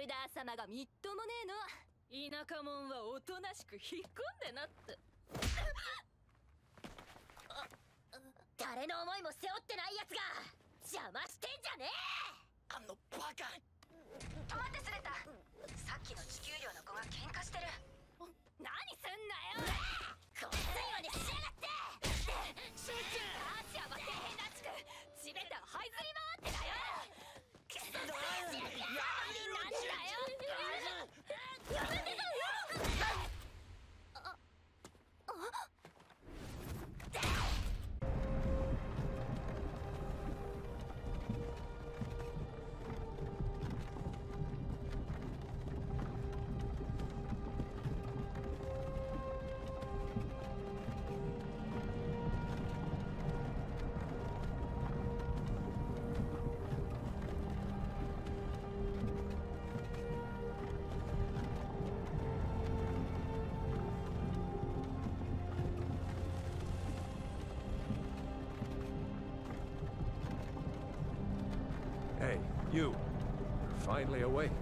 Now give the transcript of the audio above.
ルダー様がみっともねえの。田舎者はおとなしく引っ込んでなって。 誰の思いも背負ってないやつが邪魔してんじゃねえ。 あのバカ。 待ってスレッタ、さっきの地球寮の子が喧嘩してる。 何すんなよ。 こっついまでしやがって。 集中。足は底辺らしく地べたを這いずり回ってだよ。くそなんだよ。やめてだよ。 Hey, you. You're finally awake.